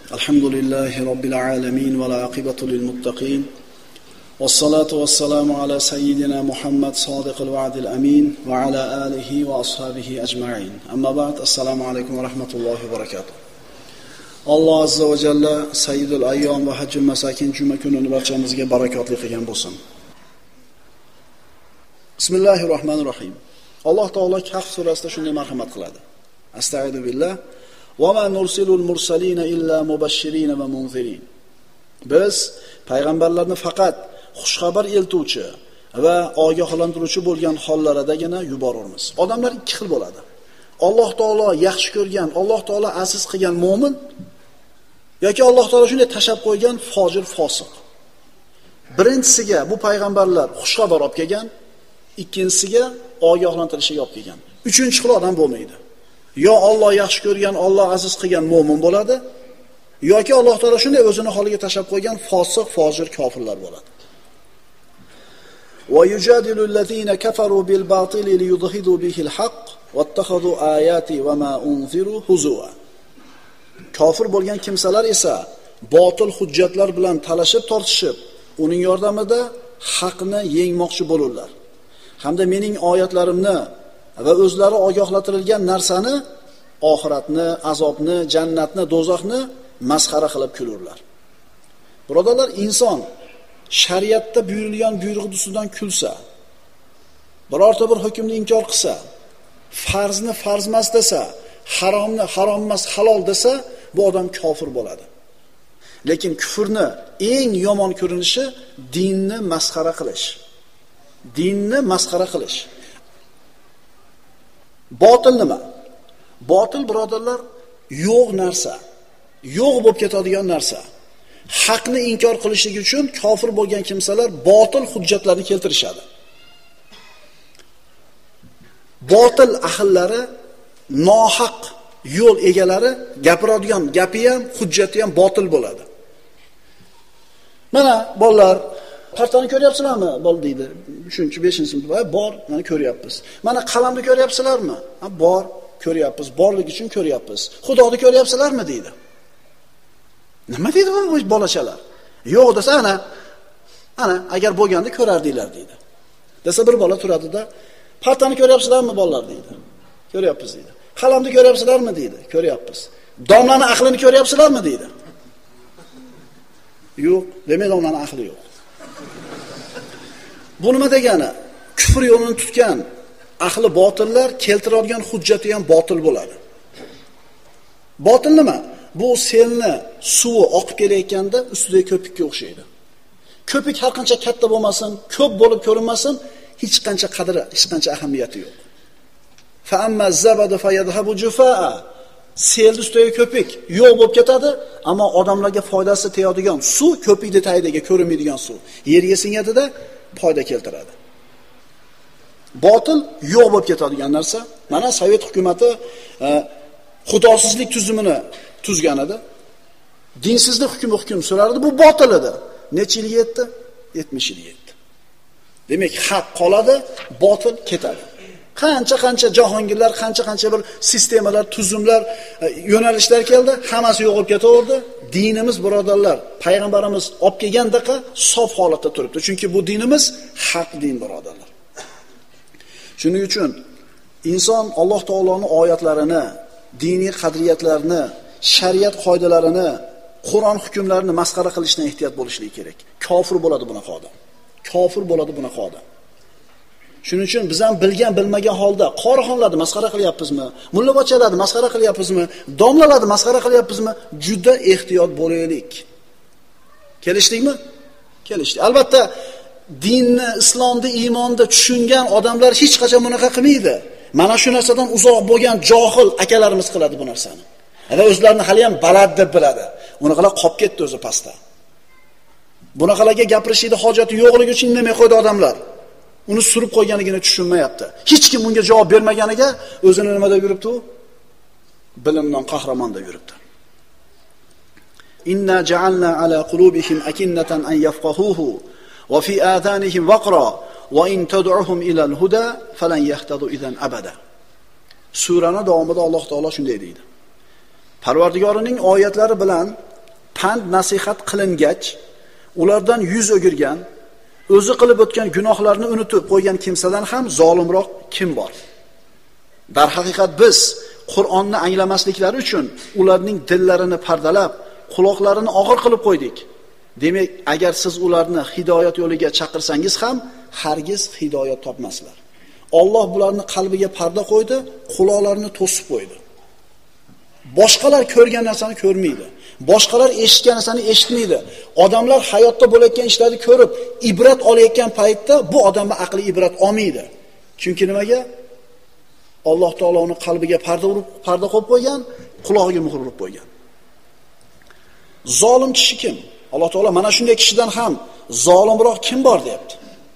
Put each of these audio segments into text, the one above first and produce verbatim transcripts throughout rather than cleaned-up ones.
Alhamdulillahi Rabbil alamin va al-aqibatu lil muttaqin. Wassalatu wassalamu ala sayyidina Muhammad sodiqil va'dil amin va ala alihi va ashabihi ajma'in. Amma ba'd, assalomu alaykum va rahmatullohi va barakatuh. Alloh azza va jalla sayyidul ayyom va hajjul masakin juma kunini barchamizga barakotli qilgan bo'lsin. Bismillahir rohmanir rohim. Alloh taolo Kahf surasida shunday marhamat qiladi. Astagfiru billah. Va ma nursilul mursalina illa mubashirin va munzirin. Biz payg'ambarlarni faqat xushxabar eltuvchi va ogohlantiruvchi bo'lgan hollaridagina yuboramiz. Odamlar ikki xil bo'ladi. Alloh taolo yaxshi ko'rgan, Alloh taolo aziz qilgan mu'min yoki Alloh taolo shunday tashab qo'ygan fojir fosiq. Birinchisiga bu payg'ambarlar xushxabar olib kelgan, ikkinchisiga ogohlantirishga olib kelgan. Uchinchi xil odam bo'lmaydi. Yo Alloh yaxshi ko'rgan, Alloh aziz qilgan mu'min bo'ladi, yoki Alloh taolo shunday o'zini holiga tashab qo'ygan fosiq, fojir, kofirlar bo'ladi. Wa yujadilu allazina kafaru bil batili liyudhidu bihi al-haqq wattakhadhu ayati wa ma unziru huzwa. Kofir bo'lgan kimsalar esa botil hujjatlar bilan talashib tortishib, uning yordamida haqni yengmoqchi bo'lurlar. Hamda mening oyatlarimni va o'zlari ogohlantirilgan narsani, oxiratni, azobni, jannatni, do'zaxni masxara qilib kulurlar. Birodarlar, inson shariatda buyurilgan buyrug'i ustidan kulsa, birorta bir hukmni inkor qilsa, farzni farz emas desa, haromni harom emas halol desa, bu odam kofir bo'ladi. Lekin kufrni eng yomon ko'rinishi dinni masxara qilish. Dinni masxara qilish. Botil nima? Botil birodarlar yo'q narsa, yo'q bo'lib ketadigan narsa. Haqni inkor qilishlik uchun kofir bo'lgan kimsalar botil hujjatlarni keltirishadi. Botil ahllari, nohaq yo'l egalari gapiradigan gapi ham, hujjati ham botil bo'ladi. Mana bolalar partani ko'ryapsizlarmi? Bol deydi. uchinchi, beshinchi sinf bor, mana ko'ryapmiz. Mana qalamni ko'ryapsizlarmi? Ha, bor, ko'ryapmiz. Borlik uchun ko'ryapmiz. Xudoni ko'ryapsizlarmi deydi. Nima deydi bu bolachalar? Yo'q desa, ana, ana agar bo'lganda ko'rardinglar deydi. Desa bir bola turadida, partani ko'ryapsizlarmi bolalar deydi. Ko'ryapmiz deydi. Qalamni ko'ryapsizlarmi deydi. Ko'ryapmiz. Domlani aqlini ko'ryapsizlarmi deydi. Yo'q, demak domlani aqli yo'q. Bu nima degani? Kufr yo'lini tutgan ahli botillar keltiradigan hujjati ham botil bo'ladi. Botil nima? Bu selni suvi oqib kelayotganda ustidagi ko'pikka o'xshaydi. Ko'pik har qancha katta bo'lmasin, ko'p bo'lib ko'rinmasin, hech qancha qadri, hech qancha ahamiyati yo'q. Fa amma zabadu fayadhabu jufaa. Selni ustidagi ko'pik yo'q bo'lib ketadi, ammo odamlarga foydasi tegadigan suv, ko'pikning tagidagi ko'rinmaydigan suv yerga singadi-da foyda keltiradi. Botil yo'q bo'lib ketadigan narsa. Mana Sovet hukumatı e, xudosizlik tuzumini tuzgan edi. Dinsizlik hukmi hukm surardi. Bu botil edi. Necha yil yetdi? yetmish yil yetdi. Demak, haq qoladi, botil ketadi. Qancha-qancha jahongirlar, qancha-qancha bir sistemalar, tuzumlar, yo'nalishlar keldi, hammasi yo'q bo'lib ketaverdi. Dinimiz birodarlar, payg'ambarimiz olib kelgandaqa sof holatda turibdi. Chunki bu dinimiz haq din birodarlar. Shuning uchun inson Alloh taoloning oyatlarini, diniy qadriyatlarini, shariat qoidalarini, Qur'on hukmlarini masxara qilishdan ehtiyot bo'lishligi kerak. Kofir bo'ladi bunaqa odam. Kofir bo'ladi bunaqa odam. Shuning uchun biz ham bilgan bilmagan holda qorixonlarni masxara qilyapmizmi? Mullabochalarni masxara qilyapmizmi? Domlalarni masxara qilyapmizmi? Juda ehtiyot bo'laylik. Kelishdikmi? Kelishdik. Albatta dinni, islomni, iymonni tushungan odamlar hech qachon bunaqa qilmaydi. Mana shu narsadan uzoq bo'lgan johil akalarimiz qiladi bu narsani. Va o'zlarini hali ham balad deb biladi. Unaqalar qolib ketdi o'zi pastda. Bunaqalarga gapirishning hojati yo'qligi uchun indamay qo'ydi odamlar. Uni surib qo'yganligini tushunmayapti. Hech kim unga javob bermaganiga o'zini nima deb yuribdi u? Bilimdan qahramon deb yuribdi. Inna ja'alna ala qulubihim akinnatan an yafqahuhu va fi adhanihim waqra va in tad'uhum ila al-huda falan yahtadu idan abada. Suraning davomida Alloh taolo shunday deydi. Parvardigorining oyatlari bilan pand nasihat qilingach, ulardan yuz o'girgan, o'zi qilib o'tgan gunohlarni unutib qo'ygan kimsadan ham zolimroq kim bor? Darhaqiqat biz Qur'onni anglamasliklari uchun ularning dillarini pardalab, quloqlarini og'ir qilib qo'ydik. Demak, agar siz ularni hidoyat yo'liga chaqirsangiz ham hargiz hidoyat topmaslar. Alloh bularni qalbiga parda qo'ydi, quloqlarini to'sib qo'ydi. Boshqalar ko'rgan narsani ko'rmaydi. Boshqalar eshitgan narsani eshitmaydi. Odamlar hayotda bo'layotgan ishlarni ko'rib, ibrat olayotgan paytda bu odamning aqli ibrat olmaydi. Chunki nimaga? Alloh taolo uni qalbiga parda urib, parda qo'yib qo'ygan, quloqiga muhr urib qo'ygan. Zolim kishi kim? Alloh taolo mana shunday kishidan ham zolimroq kim bor deyapti.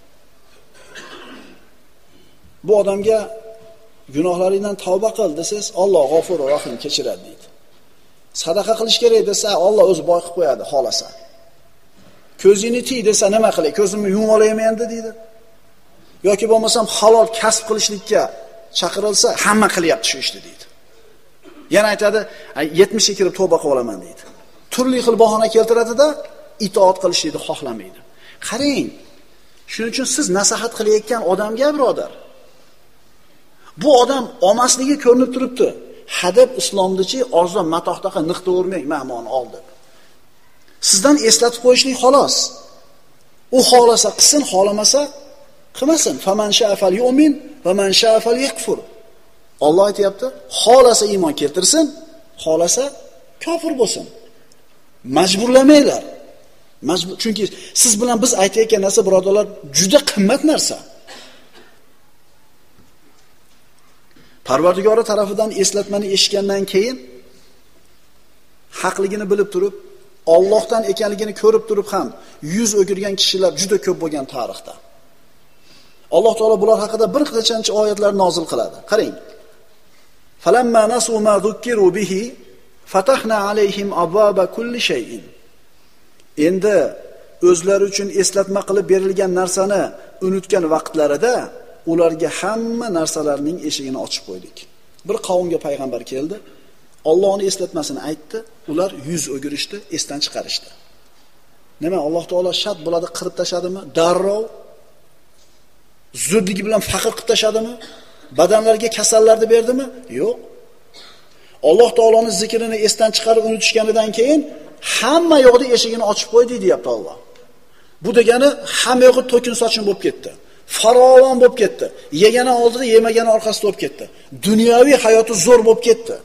Bu odamga gunohlaringdan tavba qil desangiz, Alloh G'ofurur Rahim kechiradi deydi. Sadaqa qilish kerak desa, Alloh o'zi boy qilib qo'yadi, xolasa. Ko'zingni tiy desa, nima qilay? Ko'zimni yumib olayman endi deydi. Yoki bo'lmasam halol kasb qilishlikka chaqirilsa, hamma qilyapti shu ishni deydi. Yana aytadi, yetmishga kirib tavba qilib olaman deydi. Turli xil bahona keltiradi-da, itoat qilishni xohlamaydi. Qarang. Shuning uchun siz nasihat qilayotgan odamga, birodar, bu odam olmasligi ko'rinib turibdi. Hadab islomdichi orzu matoqdaqa niqta o'rmang, ma'moni oldi. Sizdan eslatib qo'yishlik xolos. U xolasa qilsin, xolamasa qilmasin. Faman sha'a falyu'min va man sha'a falyakfur. Alloh aytayapti, xolasa iymon keltirsin, xolasa kofir bo'lsin. Majburlamanglar. Majbur, chunki siz bilan biz aytayotgan narsa, birodarlar, juda qimmat narsa. Parvardigori tarafidan eslatmani eshitgandan keyin haqligini bilib turib, Allohdan ekanligini ko'rib turib ham yuz o'girgan kishilar juda ko'p bo'lgan tarixda. Alloh taolo bular haqida bir qancha oyatlar nozil qiladi. Qarang. Falamma nasu ma zukkiru bihi fatahna alayhim abwaba kulli shay'in. Endi o'zlari uchun eslatma qilib berilgan narsani unutgan vaqtlarida ularga hamma narsalarning eshigini ochib qo'ydik. Bir qavmga payg'ambar keldi, Allohning eslatmasini aytdi, ular yuz o'girishdi, esdan chiqarishdi. Nima, Alloh taolo shart bo'ladi qirib tashadimi? Darrov zudligi bilan faqir qilib tashadimi? Badanlarga kasallarni berdimi? Yo'q. Alloh taoloning zikrini esdan chiqarib unutishganidan keyin hamma yo'qni eshigini ochib qo'ydi, deyapti Alloh. Bu degani hamma yo'qi to'kin sochin bo'lib ketdi. Farovon bo'lib ketdi. Yegani oldida, yemagani orqasida bo'lib ketdi. Dunyoviy hayoti zo'r bo'lib ketdi.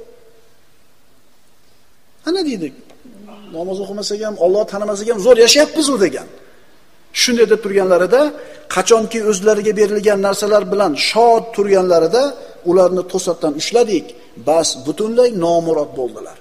Ana deydi, namoz o'qimasak ham, Alloh tanimasak ham zo'r yashayapmiz u degan. Shunday deb turganlarida, qachonki o'zlariga berilgan narsalar bilan shod turganlarida ularni to'satdan ushladik, bas butunlay nomurod bo'ldilar.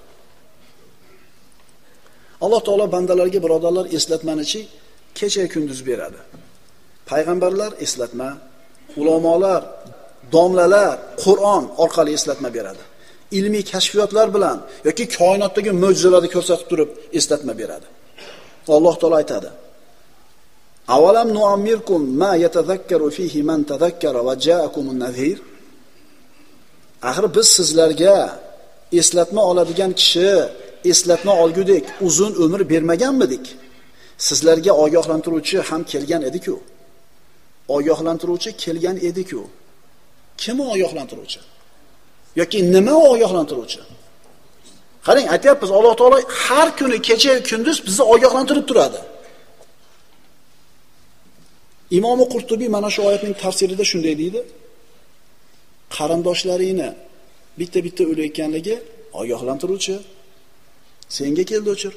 Alloh taolo bandalarga, birodarlar, eslatmanichi kecha kunduz beradi. Payg'ambarlar eslatma, ulamolar, domlalar Qur'on orqali eslatma beradi. Ilmiy kashfiyotlar bilan yoki koinotdagi mo'jizalarni ko'rsatib turib eslatma beradi. Alloh taolo aytadi: "Avalam nu'ammirkum ma yatazakkaru fihi man tazakkara va ja'akumun nadhir." Axir biz sizlarga eslatma oladigan kishi, eslatma olgudek uzun umr bermaganmidik? Sizlarga ogohlantiruvchi ham kelgan edi-ku. Ogohlantiruvchi kelgan edi-ku. Kim ogohlantiruvchi? Yoki nima ogohlantiruvchi? Qarang, aytyapmiz, Alloh taolo har kuni kecha kunduz bizni ogohlantirib turadi. Imom Qurtubiy mana shu oyatning tafsirida shunday deydi: qarindoshlaringni bitta-bitta o'layotganligi ogohlantiruvchi. Senga keldi o'chir.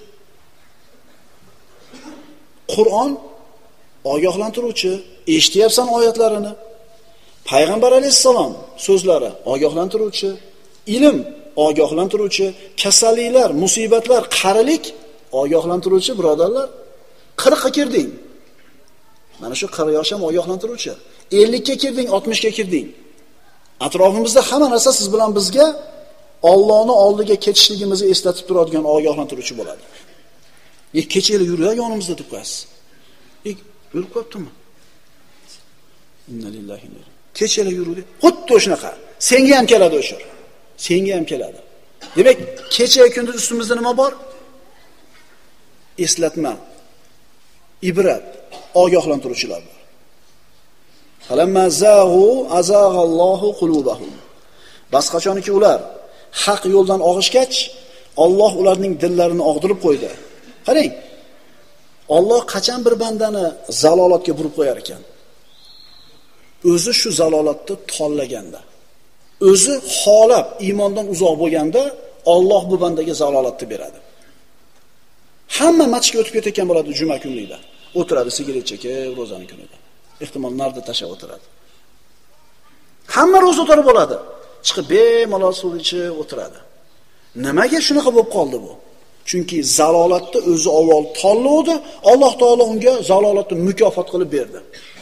Qur'on ogohlantiruvchi, eshityapsan oyatlarini. Payg'ambar alayhisalom so'zlari ogohlantiruvchi, ilm ogohlantiruvchi, kasalliklar, musibatlar, qarilik ogohlantiruvchi, birodarlar. qirqqa kirding. Mana shu qirq yosh ham ogohlantiruvchi. ellikka kirding, oltmishga kirding. Atrofimizda hamma narsa siz bilan bizga Allohning oldiga ketishligimizni eslatib turadigan ogohlantiruvchi bo'ladi. E kechaylar yurlar yonimizda deb qo'yasiz. E o'lib qolibdimi? Inna lillahi inna ilayhi. Kechaylar yurdi. Xuddi shunaqa. Senga ham keladi o'sha. Senga ham keladi. Demak, kecha kunduz ustimizda nima bor? eslatma, ibrat, ogohlantiruvchilar bor. Falamma zaghu azaghallohu qulubahum. Bas qachonki ular haq yo'ldan og'ishgach, Alloh ularning dillarini og'dirib qo'ydi. Qarang, Alloh qachon bir bandani zalolatga burib qo'yar ekan? O'zi shu zalolatni tanlaganda, o'zi xolab iymondan uzoq bo'lganda Alloh bu bandaga zalolatni beradi. Hamma matchga o'tib ketayotgan bo'ladi juma kunida. O'tiradi sigaret chekib ro'zaning kunida. Ehtimol narda tashab o'tiradi. Hamma ro'za o'tirib bo'ladi. Chiqib bemalol suv ichib o'tiradi. Nimaga shunaqa bo'lib qoldi bu? Chunki zalolatni o'zi avval tanlovdi, Alloh taolo unga zalolatni mukofot qilib berdi.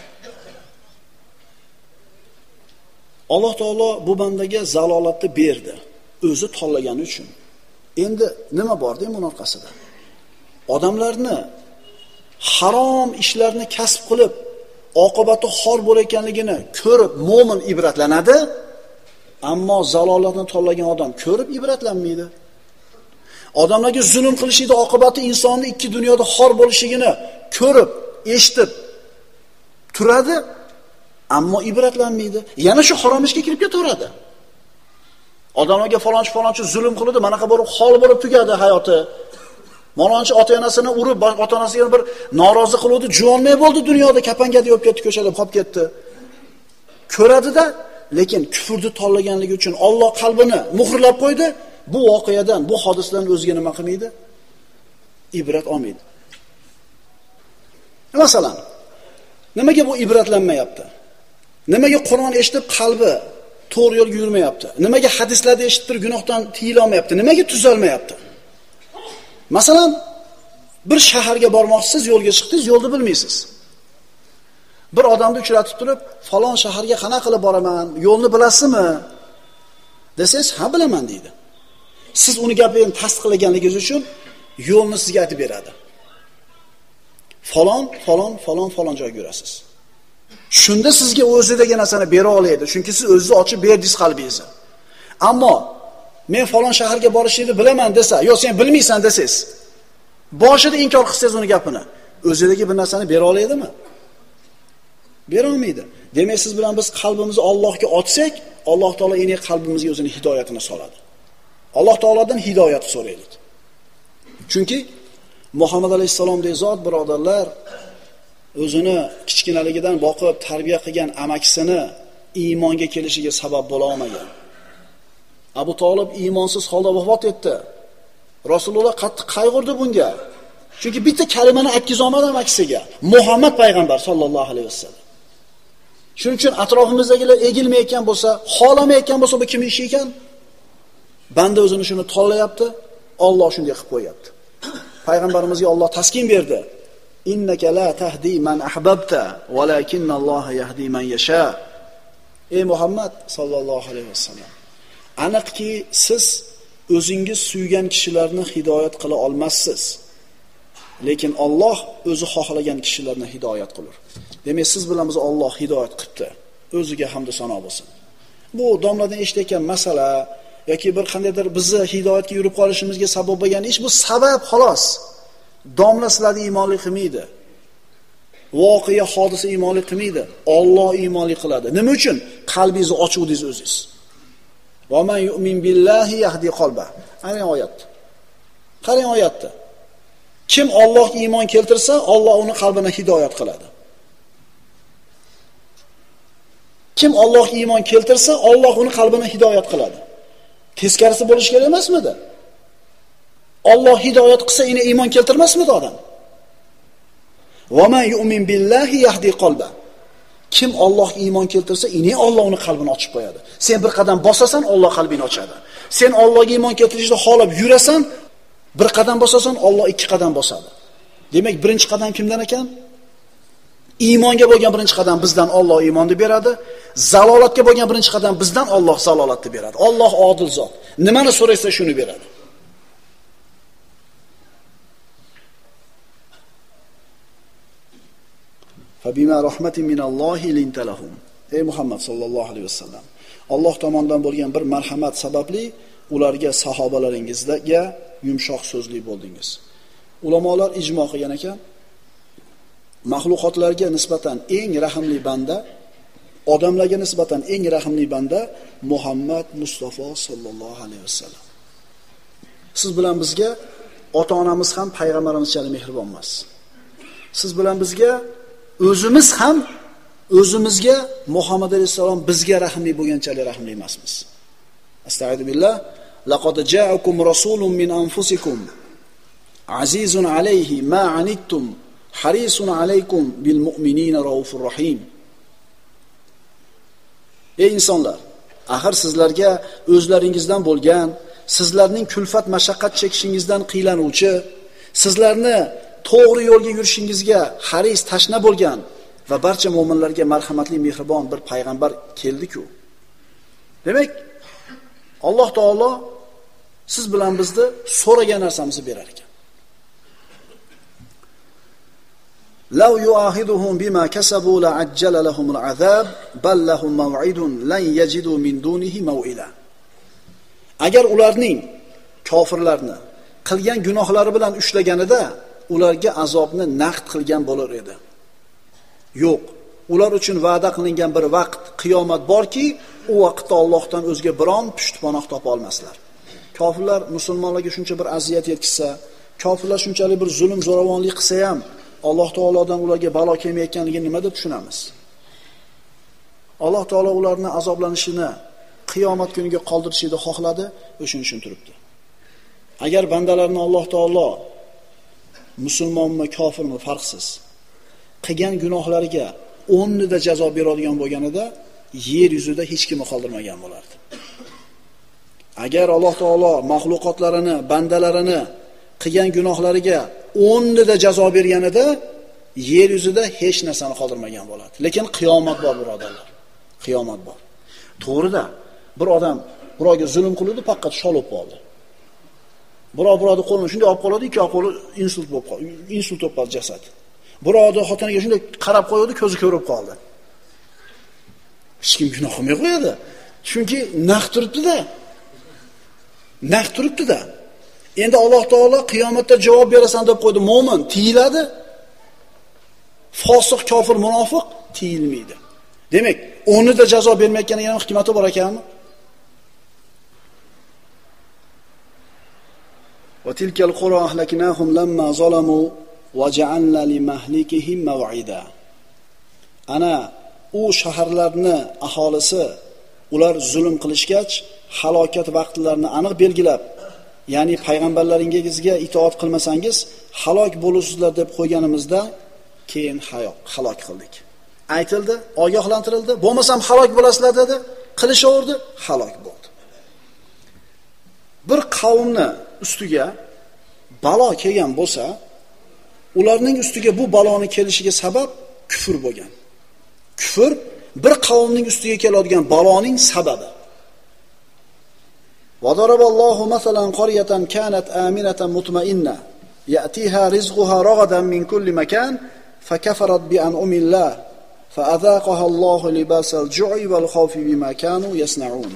Alloh taolo bu bandaga zalolatni berdi, o'zi tanlagani uchun. Endi nima bor-da buning orqasida? Odamlarni harom ishlarni kasb qilib, oqibati xor bo'layotganligini ko'rib mo'min ibratlanadi, ammo zalolatni tanlagan odam ko'rib ibratlanmaydi. Odamlarga zulm qilishida oqibati insonni ikki dunyoda xor bo'lishligini ko'rib, eshitib turadi, ammo ibratlanmaydi. Yana shu harom ishga kirib ketaveradi. Odamlarga falonchi falonchi zulm qildi, manaqa bo'lib xol bo'lib tugadi hayoti. Malonchi ota-onasini urib, ota-onasiga bir norozi qiluvdi, juvonmay bo'ldi dunyoda, kapanga deb ketdi, ko'chada qolib ketdi. Ko'radi-da, lekin kufrni tanlaganligi uchun Alloh qalbini muhrlab qo'ydi. Bu voqeadan, bu hodisadan o'ziga nima qilmaydi? Ibrat olmaydi. Masalan, nimaga bu ibratlanmayapti? Nimaga Qur'on eshitib qalbi to'g'ri yo'lga yurmayapti? Nimaga hadislarni eshitib turib gunohdan tiyila olmayapti? Nimaga tuzalmayapti? Masalan, bir shaharga bormoqchisiz, yo'lga chiqdingiz, yo'lni bilmaysiz. Bir odamni uchratib turib, falon shaharga qanaqa qilib boraman, yo'lni bilasizmi? Desangiz, ha bilaman deydi. Siz uni gapini tasdiqlaganligingiz uchun yo'lni sizga aytib beradi. Falon, falon, falon, falon joyga yurasiz. Shunda sizga o'zidagi narsani bera oladi, chunki siz o'zingiz ochib berdingiz qalbingizni. Ammo men falon shaharga borishni bilaman desa, yo sen bilmaysan desangiz, boshida inkor qilsangiz uni gapini, o'zidagi bir narsani bera oladimi? Bera olmaydi. Demak, siz bilan biz qalbimizni Allohga ochsak, Alloh taolo eni qalbimizga o'zining hidoyatini soladi. Alloh taolodan hidoyat so'raylik. Chunki Muhammad alayhisalomdek zot, birodarlar, o'zini kichkinaligidan boqib tarbiya qilgan amakisini iymonga kelishiga sabab bo'la olmagan. Abu Talib iymonsiz holda vafot etdi. Rasululloh qattiq qayg'urdi bunga. Chunki bitta kalimani aytkiza olmadi amakisiga. Muhammad payg'ambar sollallohu alayhi vasallam. Shuning uchun atrofimizdagilar egilmayotgan bo'lsa, xohlamayotgan bo'lsa, bu kim ishi ekan? Banda o'zini shuni tanlayapti, Alloh shunday qilib qo'yapti. Payg'ambarimizga Alloh taskin berdi. Innaka la tahdi man ahbabta, walakinnalloha yahdi man yasha. Ey Muhammad sallallohu alayhi vasallam, aniqki siz o'zingiz suygan kishilarni hidoyat qila olmassiz. Lekin Alloh o'zi xohlagan kishilarni hidoyat qilur. Demak, siz bilan biz Alloh hidoyat qildi. O'ziga hamd va sano bo'lsin. Bu domladan eshitgan masala yoki bir qandaydir bizni hidoyatga yurib qolishimizga sabab bo'lgan ish, bu sabab xolos. Domla sizlarni iymonli qilmaydi. Voqea, hodisa iymonli qilmaydi. Alloh iymonli qiladi. Nima uchun? Qalbingizni ochuvdingiz o'zingiz. Va man yu'min billahi yahdi qalba. Qarang oyatni. Qarang oyatni. Kim Allohga iymon keltirsa, Alloh uni qalbini hidoyat qiladi. Kim Allohga iymon keltirsa, Alloh uni qalbini hidoyat qiladi. Teskarisi bo'lish kerak emasmidi? Alloh hidoyat qilsa, uni iymon keltirmasmidi odam? Va man yu'min billahi yahdi qalba. Kim Allohga iymon keltirsa, uni Alloh uni qalbini ochib qo'yadi. Sen bir qadam bosasan, Alloh qalbini ochadi. Sen Allohga iymon keltirishni xohlab yurasan, bir qadam bosasan, Alloh ikki qadam bosadi. Demak, birinchi qadam kimdan ekan? Iymonga bo'lgan birinchi qadam bizdan Alloh iymonni beradi. Zalolatga bo'lgan birinchi qadam bizdan Alloh zalolatni beradi. Alloh odil zot. Nimani so'raysa shuni beradi. Fabima rahmatin minallohi linta lahum. Ey Muhammad sallallohu alayhi vasallam, Alloh tomonidan bo'lgan bir marhamat sababli ularga sahobalaringizga yumshoq so'zli bo'ldingiz. Ulamolar ijmo qilgan ekan, mahluqotlarga nisbatan eng rahimli banda, odamlarga nisbatan eng rahimli banda Muhammad Mustafa sallallohu alayhi vasallam. Siz bilan bizga ota-onamiz ham payg'ambarimizchalik mehribon emas. Siz bilan bizga o'zimiz ham o'zimizga Muhammad alayhisalom bizga rahimli bo'lganchalik rahimli emasmiz. Astagfiru billah. Laqad ja'akum rasulun min anfusikum azizun alayhi ma anittum harisun alaykum bil mu'minina raufur rahim. Ey insonlar, axir sizlarga o'zlaringizdan bo'lgan, sizlarning kulfat mashaqqat chekishingizdan qiylanuvchi, sizlarni to'g'ri yo'lga yurishingizga haris tashna bo'lgan va barcha mu'minlarga marhamatli, mehribon bir payg'ambar keldi-ku. Demak, Alloh taolo siz bilan bizni so'ragan narsamizni berar ekan. Law yu'ahiduhum bima kasabu la'ajjala lahumul azab bal lahum maw'idun lan yajidu min dunihi maw'ila. Agar ularning kofirlarni qilgan gunohlari bilan ushlaganida ularga azobni naqd qilgan bo'lar edi. Yo'q, ular uchun va'da qilingan bir vaqt, qiyomat borki, u vaqtda Allohdan o'zga biron pushtpanoh topa olmaslar. Kofirlar musulmonlarga shuncha bir aziyat yetkazsa, kofirlar shunchalik bir zulm zo'ravonlik qilsa ham, Alloh taolodan ularga balo kelmayotganligini nima deb tushunamiz? Alloh taolo ularni azoblanishini qiyomat kuniga qoldirishni xohladi, o'shini tushuntiribdi. Agar bandalarni Alloh taolo musulmonmi, kofirmi farqsiz qilgan gunohlariga o'nnida jazo beradigan bo'lganida yer yuzida hech kimni qoldirmagan bo'lardi. Agar Alloh taolo mahluqotlarini, bandalarini qilgan gunohlariga o'nnida jazo berganida yer yuzida hech narsani qoldirmagan bo'ladi. Lekin qiyomat bor, birodarlar. Qiyomat bor. To'g'rida bir odam birovga zulm qildi, faqat sholib qoldi. Birov birovni qo'lini shunday olib qoladi, ikki qo'li insult bo'lib qoldi, insult bo'lib qoldi jasad. Birovni xotiniga shunday qarab qo'yadi, ko'zi ko'rib qoldi. Hech kim gunoh qilmay qo'yadi. Chunki naq turibdi-da. Naq turibdi-da. Endi Alloh taolo qiyomatda javob berasan deb qo'ydi. Mo'min tiyiladi. Fosiq, kofir, munofiq tiyilmaydi. Demak, o'nida jazo bermayotganiga ham hikmati bor ekanmi? Va tilkal qura ahlaknahum lamma zalamu va ja'alna limahlikihim maw'ida. Ana u shaharlarni aholisi ular zulm qilishgach, halokat vaqtlarini aniq belgilab, ya'ni payg'ambarlaringizga itoat qilmasangiz halok bo'lusizlar deb qo'yganimizda keyin halok qildik. Aytildi, ogohlantirildi, bo'lmasam halok bo'lasizlar dedi, qilishaverdi, halok bo'ldi. Bir qavmni ustiga balo kelgan bo'lsa, ularning ustiga bu baloni kelishiga sabab kufr bo'lgan. Kufr bir qavmning ustiga keladigan baloning sababi. وضرب الله مثلا قرية كانت آمنة مطمئنة يأتيها رزقها رغدا من كل مكان فكفرت بأنعم الله فأذاقها الله لباس الجوع والخوف بما كانوا يصنعون.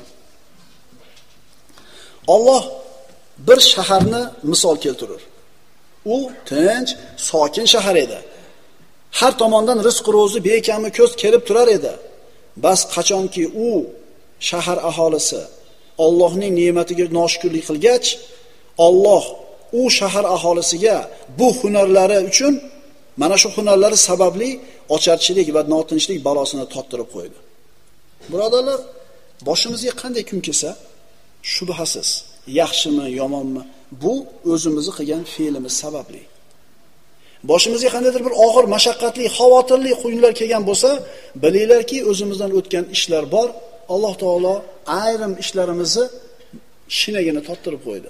Allah bir shaharni misol keltirir. U tinch, sokin shahar edi. Har tomondan rizq ro'zi bekamni ko'z kelib turar edi. Bas qachonki u shahar aholisi Allohning ne'matiga noshukrlik qilgach, Alloh u shahar aholisiga bu hunarlari uchun, mana shu hunarlari sababli ocharchilik va notinchlik balosini tottirib qo'ydi. Birodarlar, boshimizga qanday kun kelsa, shubhasiz, yaxshimi, yomonmi, bu o'zimizni qilgan fe'limiz sababli. Boshimizga qandaydir bir og'ir, mashaqqatli, xavotirli kunlar kelgan bo'lsa, bilinglarki, o'zimizdan o'tgan ishlar bor. Alloh taolo ayrim ishlarimizni shinagini tottirib qo'ydi.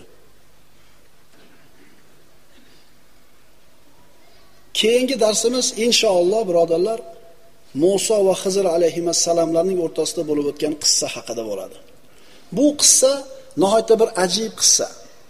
Keyingi darsimiz inshaalloh birodarlar Musa va Xizr alayhissalomlarning o'rtasida bo'lib o'tgan qissa haqida bo'ladi. Bu qissa nihoyatda bir ajib qissa.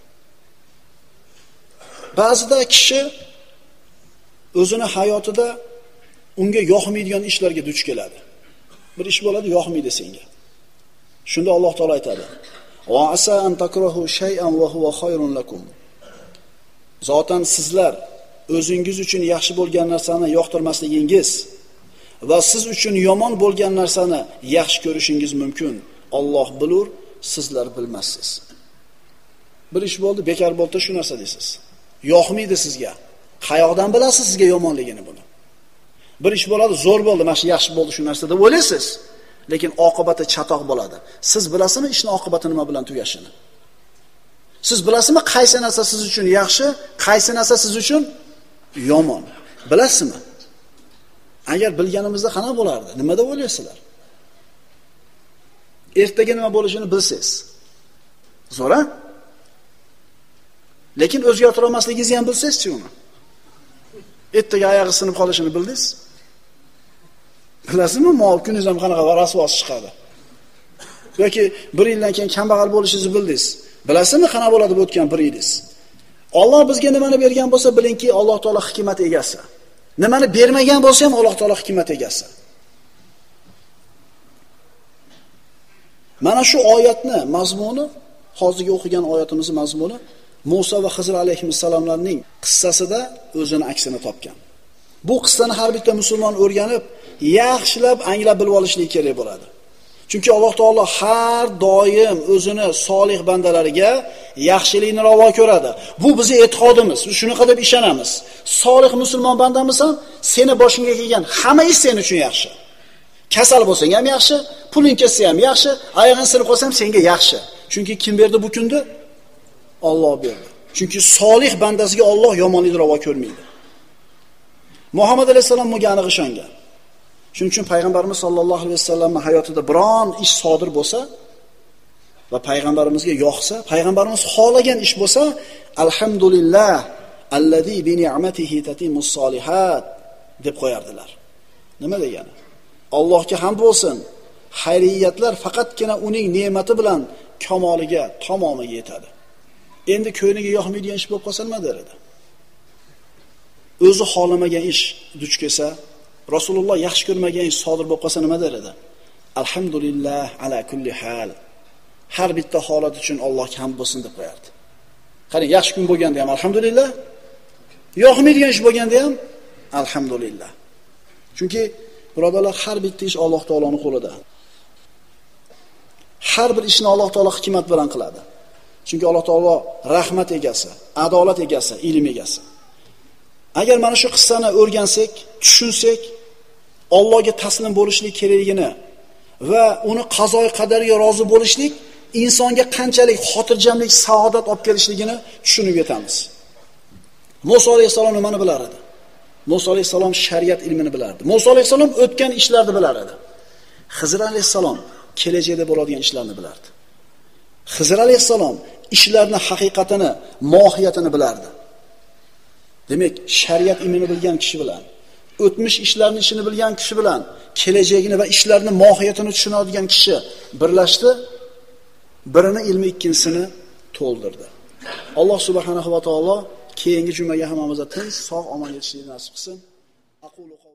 Ba'zida kishi o'zini hayotida unga yoqmaydigan ishlarga duch keladi. Bir ish bo'ladi, yoqmaydi senga. Shunda Alloh taolo aytadi: "Va asa an takrahu shay'an wa huwa khayrun lakum." Zotan sizlar o'zingiz uchun yaxshi bo'lgan narsani yoqtirmasligingiz va siz uchun yomon bo'lgan narsani yaxshi ko'rishingiz mumkin. Alloh bilur, sizlar bilmassiz. Bir ish bo'ldi, bekor bo'ldi, shu narsa deysiz. Yoqmaydi sizga. Qayoqdan bilasiz sizga yomonligini buni? Bir ish bo'ladi, zo'r bo'ldi, mana shu yaxshi bo'ldi shu narsa deb o'ylaysiz. Lekin oqibati chatoq bo'ladi. Siz bilasizmi ishning oqibati nima bilan tugashini? Siz bilasizmi qaysi narsa siz uchun yaxshi, qaysi narsa siz uchun yomon? Bilasizmi? Agar bilganimizda qanaqa bo'lardi? Nima deb o'ylaysizlar? Ertaga nima bo'lishini bilsangiz. Zo'ra? Lekin o'zgartira olmasligingizni ham bilsangiz-chi uni. Ertaga oyog'i sinib qolishini bildingiz? Bilasizmi, mol kuningiz ham qanaqa rasvos chiqadi. Yoki bir yildan keyin kambag'al bo'lishingizni bildingiz. Bilasizmi, qanaqa bo'ladi bu o'tgan bir yilingiz? Alloh bizga nimani bergan bo'lsa, bilingki, Alloh taolo hikmat egasi. Nimani bermagan bo'lsa ham Alloh taolo hikmat egasi. Mana shu oyatni mazmuni, hozirgi o'qigan oyatimizning mazmuni Musa va Xizr alayhissalomlarning qissasida o'zini aksini topgan. Bu qissani har bitta musulmon o'rganib, yaxshilab anglab bilib olishligi kerak bo'ladi. Chunki Alloh taolo har doim o'zini solih bandalariga yaxshilikni ravo ko'radi. Bu bizning e'tiqodimiz. Biz shunaqa deb ishonamiz. Solih musulmon bandamisan, seni boshingga kelgan hamma ish sen uchun yaxshi. Kasal bo'lsang ham yaxshi, puling ketsa ham yaxshi, oyog'ing sinib qolsa ham senga yaxshi. Chunki kim berdi bu kunni? Alloh berdi. Chunki solih bandasiga Alloh yomonlikni ravo ko'rmaydi. Muhammad alayhisalom bunga aniq ishongan. Shuning uchun payg'ambarimiz sollallohu alayhi vasallamning hayotida biron ish sodir bo'lsa va payg'ambarimizga yoqsa, payg'ambarimiz xohlagan ish bo'lsa, alhamdulillah allazi bi ni'matihi tatimmus solihat deb qo'yardilar. Nima degani? Allohga hamd bo'lsin. Xayriyatlar faqatgina uning ne'mati bilan kamoliga, tamomiga yetadi. Endi ko'yniga yoqmaydigan ish bo'lib qolsa nima deradi? O'zi xohlamagan ish duch kelsa, Rasululloh yaxshi ko'rmagan ish sodir bo'lib qolsa nima deradi? Alhamdulillah ala kulli hal. Har bitta holat uchun Allohga hamd bo'lsin deb qo'yardi. Qarang, yaxshi kun bo'lganda ham alhamdulillah, yoqmaydigan ish bo'lganda ham alhamdulillah. Chunki birodarlar, har bitta ish Alloh taoloning qo'lida. Har bir ishni Alloh taolo hikmat bilan qiladi. Chunki Alloh taolo rahmat egasi, adolat egasi, ilm egasi. Agar mana shu qissani o'rgansak, tushunsak, Allohga taslim bo'lishlik kerakligini va uni qazoy qadariga rozi bo'lishlik insonga qanchalik xotirjamlik, saodat olib kelishligini tushunib yetamiz. Musa alayhisalom nimani bilar edi? Musa alayhisalom shariat ilmini bilardi. Musa alayhisalom o'tgan ishlarni bilar edi. Xizr alayhisalom kelajakda bo'ladigan ishlarni bilardi. Xizr alayhisalom ishlarning haqiqatini, mohiyatini bilardi. Demak, shariat ilmini bilgan kishi bilan, o'tmish ishlarning ishini bilgan kishi bilan, kelajagini va ishlarning mohiyatini tushunadigan kishi birlashdi, birini ilmi ikkinchisini to'ldirdi. Alloh subhanahu va taolo keyingi jumaga hammamizga tinch, sog', omon yetishlikni nasib qilsin. Aqulu